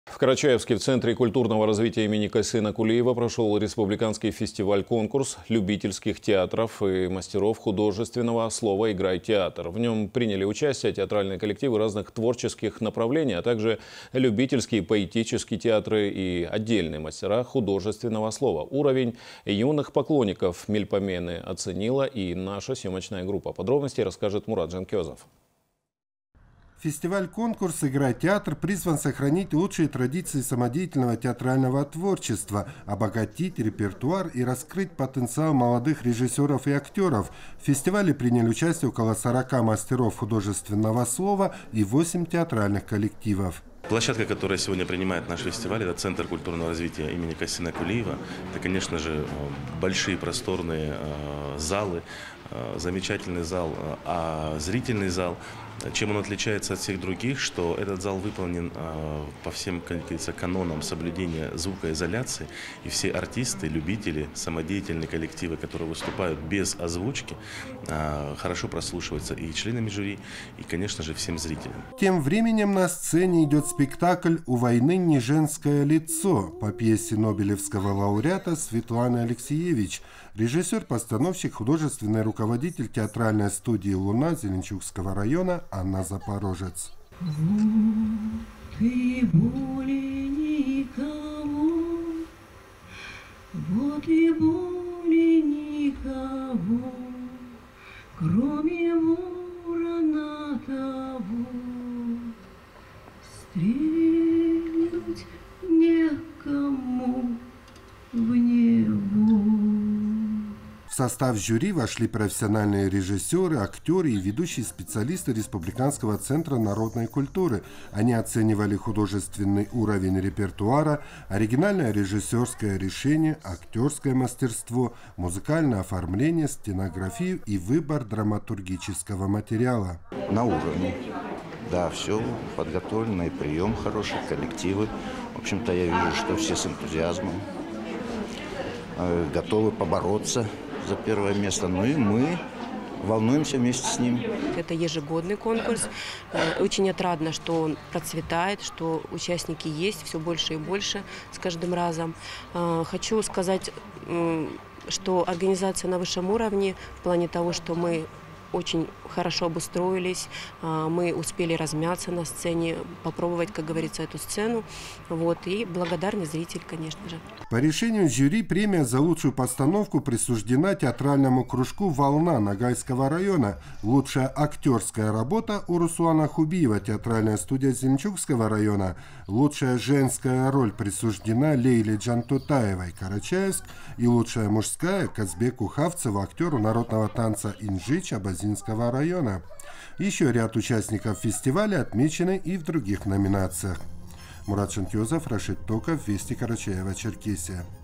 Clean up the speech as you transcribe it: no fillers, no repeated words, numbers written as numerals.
В Карачаевске в Центре культурного развития имени Кайсена Кулиева прошел республиканский фестиваль-конкурс любительских театров и мастеров художественного слова «Играй театр». В нем приняли участие театральные коллективы разных творческих направлений, а также любительские поэтические театры и отдельные мастера художественного слова. Уровень юных поклонников Мельпомены оценила и наша съемочная группа. Подробности расскажет Мурат Жанкезов. Фестиваль-конкурс «Играй театр» призван сохранить лучшие традиции самодеятельного театрального творчества, обогатить репертуар и раскрыть потенциал молодых режиссеров и актеров. В фестивале приняли участие около 40 мастеров художественного слова и 8 театральных коллективов. Площадка, которая сегодня принимает наш фестиваль, это Центр культурного развития имени Кайсена Кулиева. Это, конечно же, большие просторные залы, замечательный зал, зрительный зал. Чем он отличается от всех других, что этот зал выполнен по всем, как говорится, канонам соблюдения звукоизоляции. И все артисты, любители, самодеятельные коллективы, которые выступают без озвучки, хорошо прослушиваются и членами жюри, и, конечно же, всем зрителям. Тем временем на сцене идет спектакль «У войны не женское лицо» по пьесе нобелевского лауреата Светланы Алексеевич. Режиссер-постановщик, художественный руководитель театральной студии «Луна» Зеленчукского района Анна Запорожец. Вот и боли никого, вот и боли никого, кроме ворона того, стрелять некому в небо. В состав жюри вошли профессиональные режиссеры, актеры и ведущие специалисты Республиканского центра народной культуры. Они оценивали художественный уровень репертуара, оригинальное режиссерское решение, актерское мастерство, музыкальное оформление, стенографию и выбор драматургического материала. На уровне. Да, все подготовлено, и прием хороший, коллективы. В общем-то, я вижу, что все с энтузиазмом готовы побороться за первое место, ну и мы волнуемся вместе с ним. Это ежегодный конкурс. Очень отрадно, что он процветает, что участники есть все больше и больше с каждым разом. Хочу сказать, что организация на высшем уровне в плане того, что мы очень хорошо обустроились, мы успели размяться на сцене, попробовать, как говорится, эту сцену. Вот, и благодарный зритель, конечно же. По решению жюри премия за лучшую постановку присуждена театральному кружку «Волна» Ногайского района. Лучшая актерская работа у Руслана Хубиева, театральная студия Зеленчукского района. Лучшая женская роль присуждена Лейле Джантутаевой, Карачаевск. И лучшая мужская Казбеку Хавцеву, актеру народного танца Инжич Абазинского района. Еще ряд участников фестиваля отмечены и в других номинациях. Мурат Жанкезов, Рашид Токов, Вести, Карачаево-Черкесия.